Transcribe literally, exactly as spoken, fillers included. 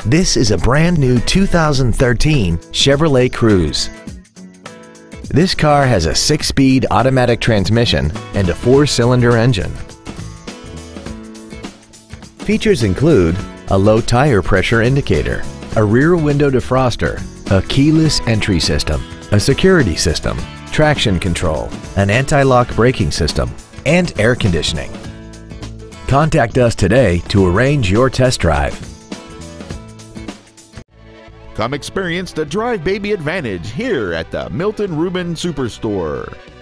This is a brand new two thousand thirteen Chevrolet Cruze. This car has a six-speed automatic transmission and a four-cylinder engine. Features include a low tire pressure indicator, a rear window defroster, a keyless entry system, a security system, traction control, an anti-lock braking system, and air conditioning. Contact us today to arrange your test drive. Come experience the Drive Baby Advantage here at the Milton Ruben Superstore.